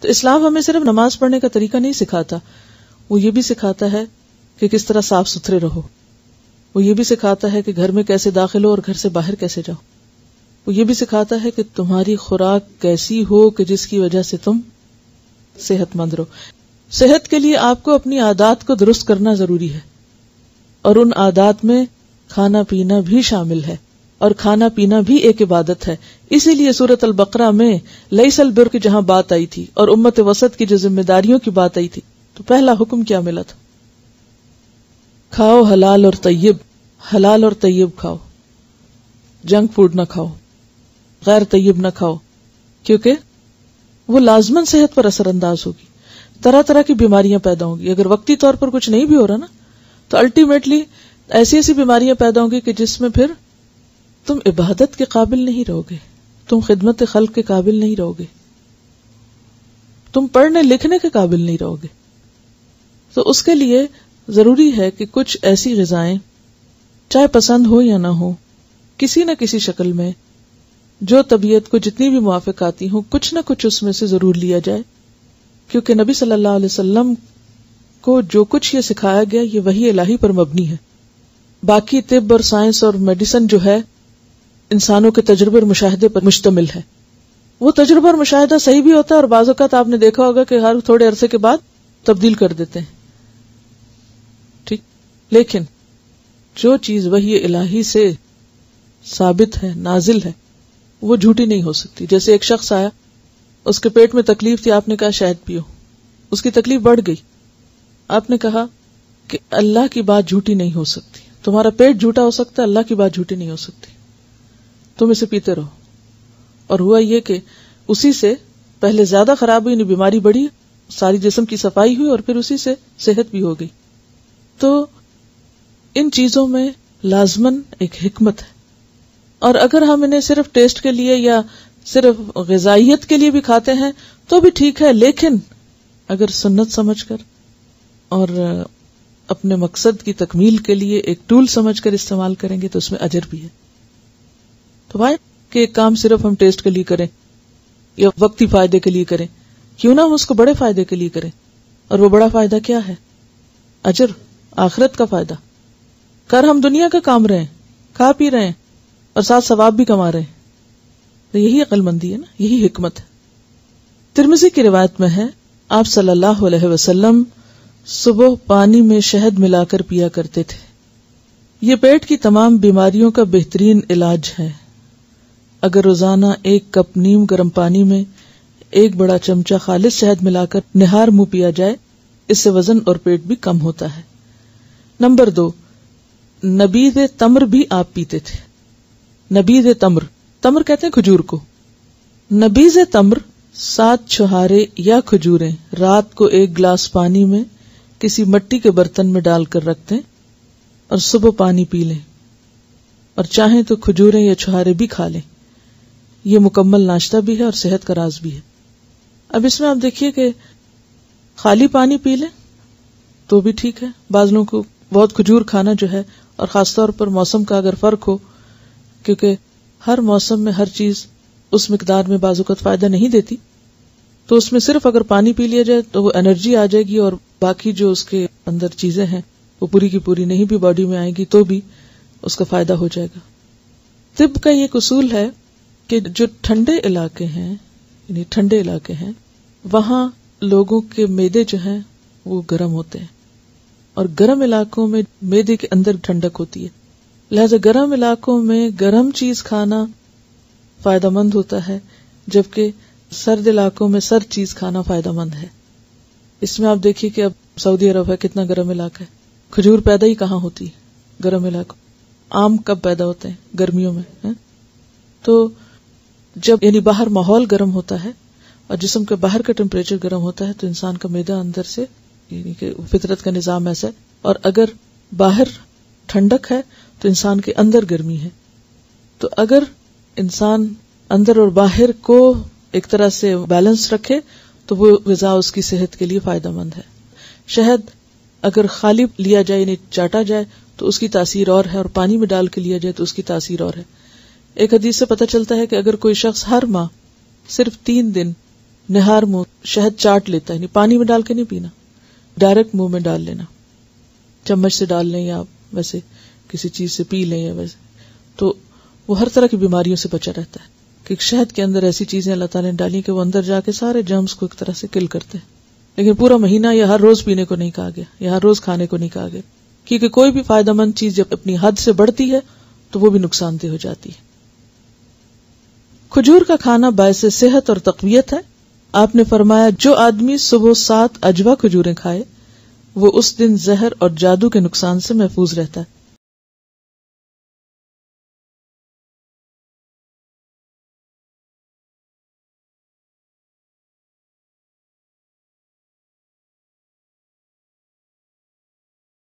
تو اسلام ہمیں صرف نماز پڑھنے کا طریقہ نہیں سکھاتا، وہ یہ بھی سکھاتا ہے کہ کس طرح صاف ستھرے رہو، وہ یہ بھی سکھاتا ہے کہ گھر میں کیسے داخل ہو اور گھر سے باہر کیسے جاؤ، وہ یہ بھی سکھاتا ہے کہ تمہاری خوراک کیسی ہو کہ جس کی وجہ سے تم صحت مند رہو. صحت کے لیے آپ کو اپنی عادات کو درست کرنا ضروری ہے، اور ان عادات میں کھانا پینا بھی شامل ہے، اور کھانا پینا بھی ایک عبادت ہے. اسی لیے سورۃ البقرہ میں لیس البر کی جہاں بات آئی تھی اور امت وسط کی جو ذمہ داریوں کی بات آئی تھی، تو پہلا حکم کیا ملا تھا؟ کھاؤ حلال اور طیب، حلال اور طیب کھاؤ، جنک فوڈ نہ کھاؤ، غیر طیب نہ کھاؤ، کیونکہ وہ لازماً صحت پر اثر انداز ہوگی، طرح طرح کی بیماریاں پیدا ہوں گی. اگر وقتی طور پر کچھ نہیں بھی ہو رہا نا، تو الٹیمیٹلی ایسی ایسی بیماریاں پیدا ہوں گی کہ جس میں پھر تم عبادت کے قابل نہیں رہو گے، تم خدمت خلق کے قابل نہیں رہو گے، تم پڑھنے لکھنے کے قابل نہیں رہو گے. تو اس کے لیے ضروری ہے کہ کچھ ایسی غذائیں، چاہے پسند ہو یا نہ ہو، کسی نہ کسی شکل میں جو طبیعت کو جتنی بھی موافق آتی ہوں، کچھ نہ کچھ اس میں سے ضرور لیا جائے، کیونکہ نبی صلی اللہ علیہ وسلم کو جو کچھ یہ سکھایا گیا یہ وحی الہی پر مبنی ہے. باقی طب اور سائنس اور میڈیسن جو ہے انسانوں کے تجربے اور مشاہدے پر مشتمل ہے. وہ تجربہ اور مشاہدہ صحیح بھی ہوتا ہے، اور بعض اوقات آپ نے دیکھا ہوگا کہ ہر تھوڑے عرصے کے بعد تبدیل کر دیتے ہیں، ٹھیک. لیکن جو چیز وحی الہی سے ثابت ہے، نازل ہے، وہ جھوٹی نہیں ہو سکتی. جیسے ایک شخص آیا، اس کے پیٹ میں تکلیف تھی، آپ نے کہا شہد پیو، اس کی تکلیف بڑھ گئی. آپ نے کہا کہ اللہ کی بات جھوٹی نہیں ہو سکتی، تمہارا پیٹ جھوٹا ہو سکتا ہے، اللہ کی بات جھوٹی نہیں ہو سکتی، تم اسے پیتے رہو. اور ہوا یہ کہ اسی سے پہلے زیادہ خراب ہوئی، بیماری بڑھی، ساری جسم کی صفائی ہوئی، اور پھر اسی سے صحت بھی ہو گئی. تو ان چیزوں میں لازماً ایک حکمت ہے، اور اگر ہم انہیں صرف ٹیسٹ کے لیے یا صرف غذائیت کے لیے بھی کھاتے ہیں تو بھی ٹھیک ہے، لیکن اگر سنت سمجھ کر اور اپنے مقصد کی تکمیل کے لیے ایک ٹول سمجھ کر استعمال کریں گے تو اس میں اجر بھی ہے. تو بھائی کہ ایک کام صرف ہم ٹیسٹ کے لیے کریں یا وقتی فائدے کے لیے کریں، کیوں نہ ہم اس کو بڑے فائدے کے لیے کریں. اور وہ بڑا فائدہ کیا ہے؟ اجر، آخرت کا فائدہ. کر ہم دنیا کا کام رہے ہیں، کھا پی رہے ہیں اور ساتھ ثواب بھی کما رہے ہیں. تو یہی عقل مندی ہے نا، یہی حکمت ہے. ترمذی کی روایت میں ہے، آپ صلی اللہ علیہ وسلم صبح پانی میں شہد ملا کر پیا کرتے تھے. یہ پیٹ کی تمام بیماریوں کا بہترین علاج ہے. اگر روزانہ 1 کپ نیم گرم پانی میں 1 بڑا چمچہ خالص شہد ملا کر نہار منہ پیا جائے، اس سے وزن اور پیٹ بھی کم ہوتا ہے. نمبر 2، نبیذ تمر بھی آپ پیتے تھے. نبیذ تمر کہتے ہیں کھجور کو. نبیذ تمر 7 چھہارے یا کھجوریں رات کو 1 گلاس پانی میں کسی مٹی کے برتن میں ڈال کر رکھ دیں اور صبح پانی پی لیں، اور چاہیں تو کھجوریں یا چھہارے بھی کھا لیں. یہ مکمل ناشتہ بھی ہے اور صحت کا راز بھی ہے. اب اس میں آپ دیکھیے کہ خالی پانی پی لیں تو بھی ٹھیک ہے. بعض لوگوں کو بہت کھجور کھانا جو ہے، اور خاص طور پر موسم کا اگر فرق ہو، کیونکہ ہر موسم میں ہر چیز اس مقدار میں بعض اوقات فائدہ نہیں دیتی، تو اس میں صرف اگر پانی پی لیا جائے تو وہ انرجی آ جائے گی، اور باقی جو اس کے اندر چیزیں ہیں وہ پوری کی پوری نہیں بھی باڈی میں آئے گی تو بھی اس کا فائدہ ہو جائے گا. طب کا یہ اصول ہے کہ جو ٹھنڈے علاقے ہیں، یعنی ٹھنڈے علاقے ہیں، وہاں لوگوں کے معدے جو ہیں وہ گرم ہوتے ہیں، اور گرم علاقوں میں معدے کے اندر ٹھنڈک ہوتی ہے. لہذا گرم علاقوں میں گرم چیز کھانا فائدہ مند ہوتا ہے، جبکہ سرد علاقوں میں سرد چیز کھانا فائدہ مند ہے. اس میں آپ دیکھیے کہ اب سعودی عرب ہے، کتنا گرم علاقہ ہے. کھجور پیدا ہی کہاں ہوتی ہے؟ گرم علاقوں. آم کب پیدا ہوتے ہیں؟ گرمیوں میں. تو جب یعنی باہر ماحول گرم ہوتا ہے اور جسم کے باہر کا ٹمپریچر گرم ہوتا ہے تو انسان کا معدہ اندر سے، یعنی کہ فطرت کا نظام ایسا ہے، اور اگر باہر ٹھنڈک ہے تو انسان کے اندر گرمی ہے. تو اگر انسان اندر اور باہر کو ایک طرح سے بیلنس رکھے تو وہ غذا اس کی صحت کے لیے فائدہ مند ہے. شہد اگر خالی لیا جائے یعنی چاٹا جائے تو اس کی تاثیر اور ہے، اور پانی میں ڈال کے لیا جائے تو اس کی تاثیر اور ہے. ایک حدیث سے پتہ چلتا ہے کہ اگر کوئی شخص ہر ماہ صرف 3 دن نہار منہ شہد چاٹ لیتا ہے، یعنی پانی میں ڈال کے نہیں پینا، ڈائریکٹ منہ میں ڈال لینا، چمچ سے ڈال لیں یا ویسے کسی چیز سے پی لیں یا ویسے، تو وہ ہر طرح کی بیماریوں سے بچا رہتا ہے، کہ شہد کے اندر ایسی چیزیں اللہ تعالیٰ نے ڈالی کہ وہ اندر جا کے سارے جرمز کو ایک طرح سے کل کرتے ہیں۔ لیکن پورا مہینہ یا ہر روز پینے کو نہیں کہا گیا، یا ہر روز کھانے کو نہیں کہا گیا، کیونکہ کوئی بھی فائدہ مند چیز جب اپنی حد سے بڑھتی ہے تو وہ بھی نقصان دہ ہو جاتی ہے۔ کھجور کا کھانا باعث صحت اور تقویت ہے۔ آپ نے فرمایا جو آدمی صبح 7 عجوہ کھجوریں کھائے وہ اس دن زہر اور جادو کے نقصان سے محفوظ رہتا ہے۔